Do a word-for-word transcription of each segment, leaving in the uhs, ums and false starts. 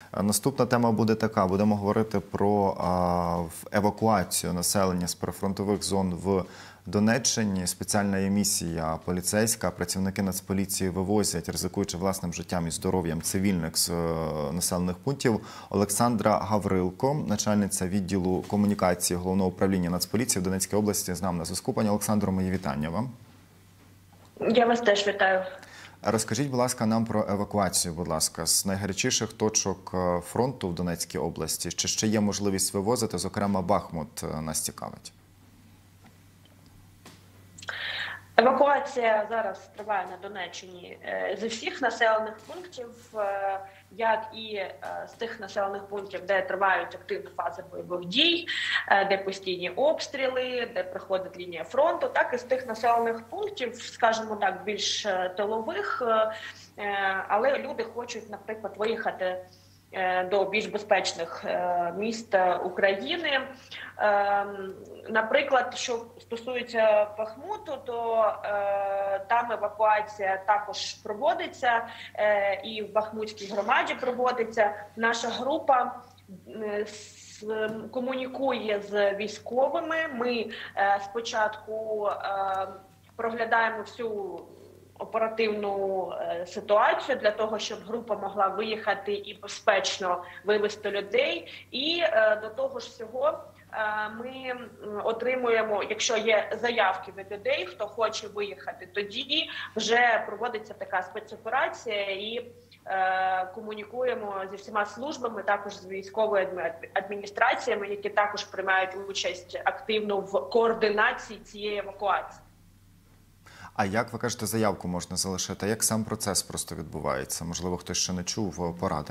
Наступна тема буде така. Будемо говорити про а, евакуацію населення з прифронтових зон в Донеччині. Спеціальна емісія поліцейська, працівники Нацполіції вивозять, ризикуючи власним життям і здоров'ям цивільних з населених пунктів. Олександра Гаврилко, начальниця відділу комунікації Головного управління Нацполіції в Донецькій області, з нами на зв'язку. Пані Олександро, мої вітання вам. Я вас теж вітаю. Розкажіть, будь ласка, нам про евакуацію, будь ласка, з найгарячіших точок фронту в Донецькій області. Чи ще є можливість вивозити, зокрема, Бахмут нас цікавить? Евакуація зараз триває на Донеччині з усіх населених пунктів, як і з тих населених пунктів, де тривають активні фази бойових дій, де постійні обстріли, де проходить лінія фронту, так і з тих населених пунктів, скажімо так, більш тилових, але люди хочуть, наприклад, виїхати до більш безпечних міст України. Наприклад, що стосується Бахмуту, то там евакуація також проводиться, і в Бахмутській громаді проводиться. Наша група комунікує з військовими. Ми спочатку проглядаємо всю оперативну ситуацію для того, щоб група могла виїхати і безпечно вивезти людей. І до того ж всього ми отримуємо, якщо є заявки від людей, хто хоче виїхати, тоді вже проводиться така спецоперація і комунікуємо зі всіма службами, також з військовими адміністраціями, які також приймають участь активно в координації цієї евакуації. А як, ви кажете, заявку можна залишити? Як сам процес просто відбувається? Можливо, хтось ще не чув поради?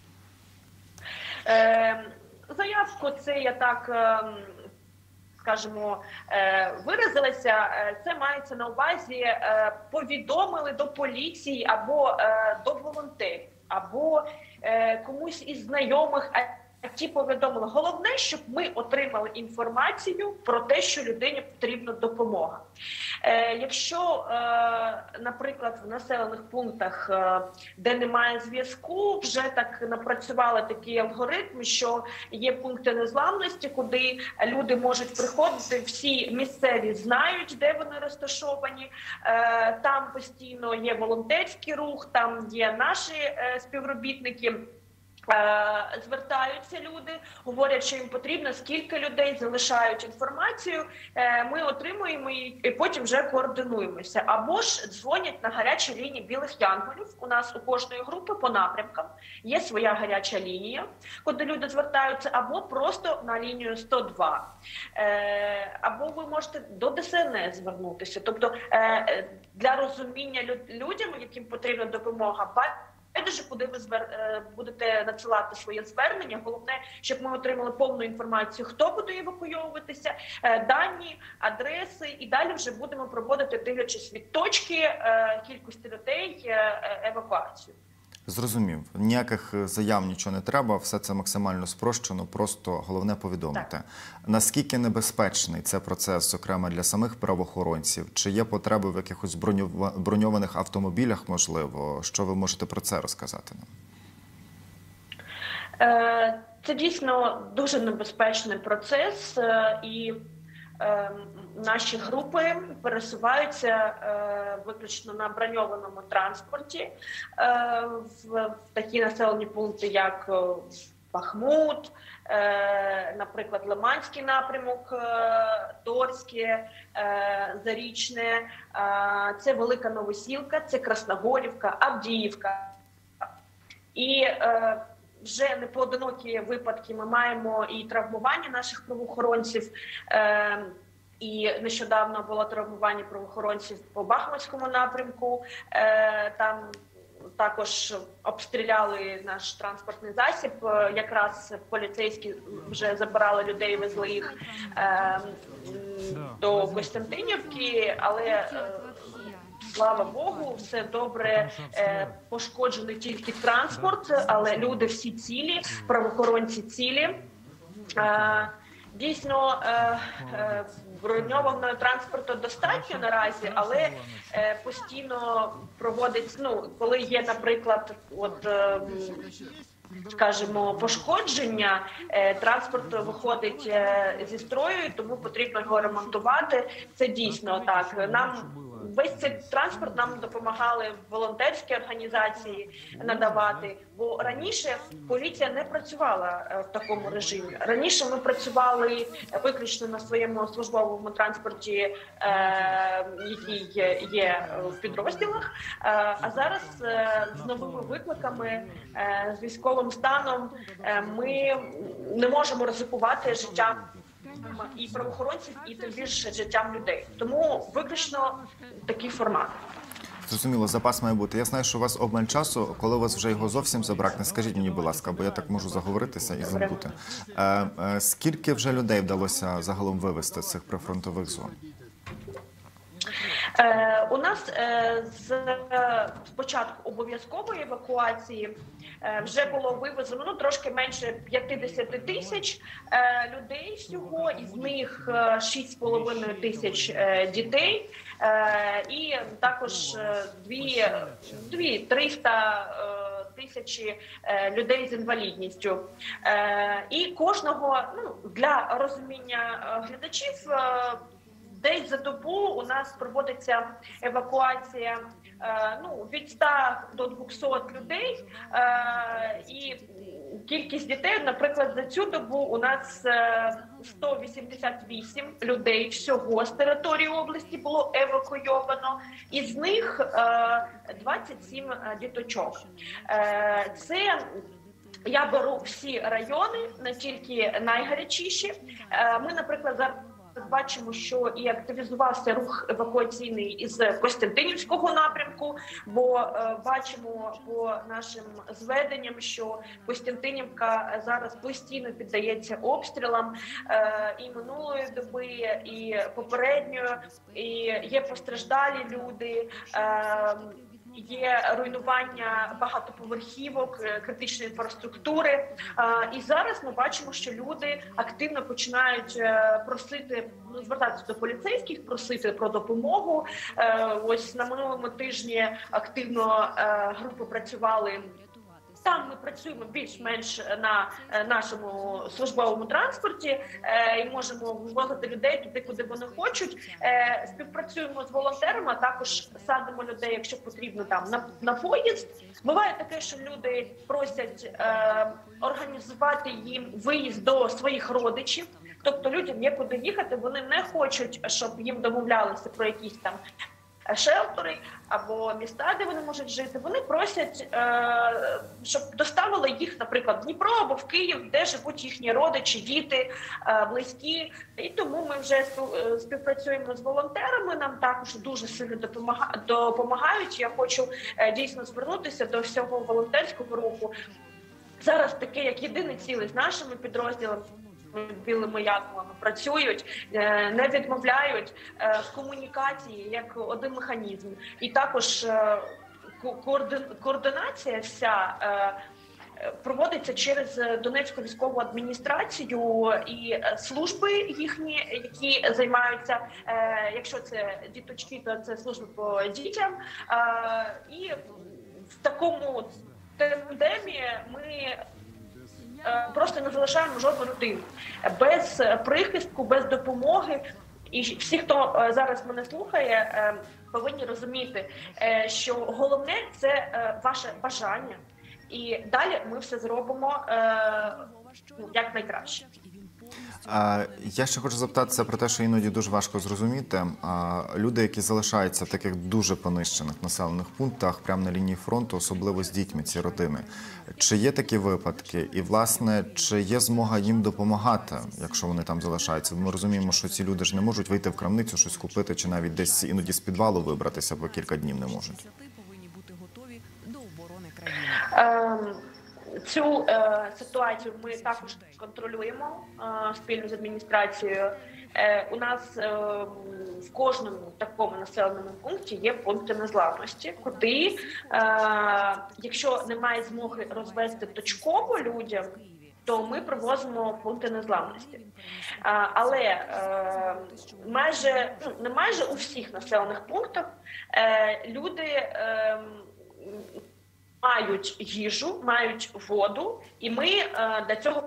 Е, заявку це я так, скажімо, виразилася. Це мається на увазі, повідомили до поліції або до волонтерів, або комусь із знайомих, ті повідомили. Головне, щоб ми отримали інформацію про те, що людині потрібна допомога. Е, якщо, е, наприклад, в населених пунктах, е, де немає зв'язку, вже так напрацювали такий алгоритм, що є пункти незламності, куди люди можуть приходити, всі місцеві знають, де вони розташовані, е, там постійно є волонтерський рух, там є наші е, співробітники. Звертаються люди, говорять, що їм потрібно, скільки людей, залишають інформацію, ми отримуємо її і потім вже координуємося. Або ж дзвонять на гарячі лінії Білих Янголів. У нас у кожної групи по напрямкам є своя гаряча лінія, куди люди звертаються, або просто на лінію сто два. Або ви можете до Де Ес Ен Ес звернутися. Тобто для розуміння людям, яким потрібна допомога, байдуже, куди ви звер... будете надсилати своє звернення. Головне, щоб ми отримали повну інформацію, хто буде евакуйовуватися, дані, адреси, і далі вже будемо проводити, дивлячись від точки кількості людей, евакуацію. Зрозумів. Ніяких заяв, нічого не треба, все це максимально спрощено, просто головне повідомити. Так. Наскільки небезпечний це процес, зокрема для самих правоохоронців? Чи є потреби в якихось броньованих автомобілях, можливо? Що ви можете про це розказати нам? Це дійсно дуже небезпечний процес, і наші групи пересуваються виключно на броньованому транспорті в такі населені пункти, як Бахмут, наприклад, Лиманський напрямок, Торське, Зарічне, це Велика Новосілка, це Красногорівка, Авдіївка. І вже непоодинокі випадки ми маємо і травмування наших правоохоронців, і нещодавно було травмування правоохоронців по Бахмутському напрямку, там також обстріляли наш транспортний засіб, якраз поліцейські вже забирали людей, везли їх до Костянтинівки, але слава Богу, все добре, пошкоджений тільки транспорт, але люди всі цілі, правоохоронці цілі. Дійсно, броньованого транспорту достатньо наразі, але постійно проводить, ну, коли є, наприклад, от скажімо, пошкодження, транспорт виходить зі строю, тому потрібно його ремонтувати. Це дійсно так. Нам весь цей транспорт нам допомагали волонтерські організації надавати, бо раніше поліція не працювала в такому режимі. Раніше ми працювали виключно на своєму службовому транспорті, який є в підрозділах, а зараз з новими викликами, з військовим станом ми не можемо ризикувати життям і правоохоронців, і тим більше життям людей. Тому виключно такий формат. Зрозуміло, запас має бути. Я знаю, що у вас обмаль часу. Коли у вас вже його зовсім забракне, скажіть мені, будь ласка, бо я так можу заговоритися і забути. Е, е, скільки вже людей вдалося загалом вивезти з цих прифронтових зон? Е, у нас е, з е, спочатку обов'язкової евакуації е, вже було вивезено ну, трошки менше п'ятдесят тисяч е, людей всього, із них шість з половиною тисяч е, дітей е, і також дві триста е, тисячі е, людей з інвалідністю. Е, і кожного, ну, для розуміння глядачів, е, десь за добу у нас проводиться евакуація ну, від ста до двохсот людей, і кількість дітей, наприклад, за цю добу у нас сто вісімдесят вісім людей всього з території області було евакуйовано, із них двадцять сім діточок. Це я беру всі райони, не тільки найгарячіші. Ми, наприклад, зараз бачимо, що і активізувався рух евакуаційний із Костянтинівського напрямку, бо е, бачимо по нашим зведенням, що Костянтинівка зараз постійно піддається обстрілам е, і минулої доби, і попередньої, і є постраждалі люди, е, є руйнування багатоповерхівок, критичної інфраструктури. І зараз ми бачимо, що люди активно починають просити, ну, звертатися до поліцейських, просити про допомогу. Ось на минулому тижні активно групи працювали. Там ми працюємо більш-менш на нашому службовому транспорті і можемо вивозити людей туди, куди вони хочуть. Співпрацюємо з волонтерами, а також садимо людей, якщо потрібно, там на, на поїзд. Буває таке, що люди просять е, організувати їм виїзд до своїх родичів. Тобто людям є куди їхати, вони не хочуть, щоб їм домовлялися про якісь там шелтери або міста, де вони можуть жити. Вони просять, щоб доставили їх, наприклад, в Дніпро або в Київ, де живуть їхні родичі, діти, близькі. І тому ми вже співпрацюємо з волонтерами, нам також дуже сильно допомагають. Я хочу дійсно звернутися до всього волонтерського руху. Зараз таке, як єдине ціле з нашими підрозділами, білими янголами працюють, не відмовляють в комунікації як один механізм. І також координація вся проводиться через Донецьку військову адміністрацію і служби їхні, які займаються, якщо це діточки, то це служби по дітям. І в такому тандемі ми просто не залишаємо жодну людину без прихистку, без допомоги. І всі, хто зараз мене слухає, повинні розуміти, що головне – це ваше бажання. І далі ми все зробимо як найкраще. Я ще хочу запитатися про те, що іноді дуже важко зрозуміти. Люди, які залишаються в таких дуже понищених населених пунктах, прямо на лінії фронту, особливо з дітьми, ці родини. Чи є такі випадки? І, власне, чи є змога їм допомагати, якщо вони там залишаються? Ми розуміємо, що ці люди ж не можуть вийти в крамницю, щось купити, чи навіть десь іноді з підвалу вибратися, бо кілька днів не можуть. Цю е, ситуацію ми також контролюємо е, спільно з адміністрацією. Е, у нас е, в кожному такому населеному пункті є пункти незламності, куди, е, якщо немає змоги розвести точково людям, то ми привозимо пункти незламності. А, але е, майже, ну, не майже у всіх населених пунктах е, люди е, мають їжу, мають воду, і ми е, для цього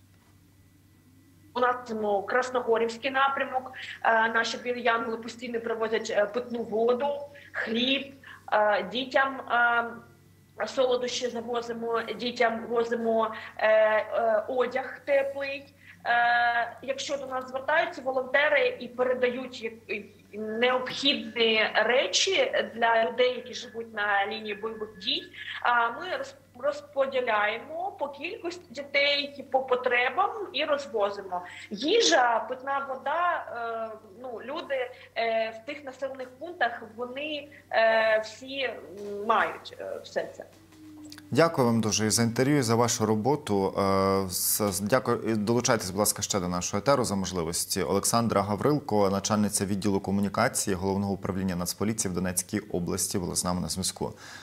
у нас ну, Красногорівський напрямок, е, наші білі янголи постійно привозять е, питну воду, хліб, е, дітям е, солодощі завозимо, дітям возимо е, е, одяг теплий. Е, якщо до нас звертаються волонтери і передають як- необхідні речі для людей, які живуть на лінії бойових дій, а ми роз- розподіляємо по кількості дітей, по потребам і розвозимо. Їжа, питна вода, е, ну, люди е, в тих населених пунктах, вони е, всі м, мають е, все це. Дякую вам дуже і за інтерв'ю, і за вашу роботу. Е, з- з- Дякую. І долучайтесь, будь ласка, ще до нашого етеру за можливості. Олександра Гаврилко, начальниця відділу комунікації Головного управління Нацполіції в Донецькій області, була з нами на зв'язку.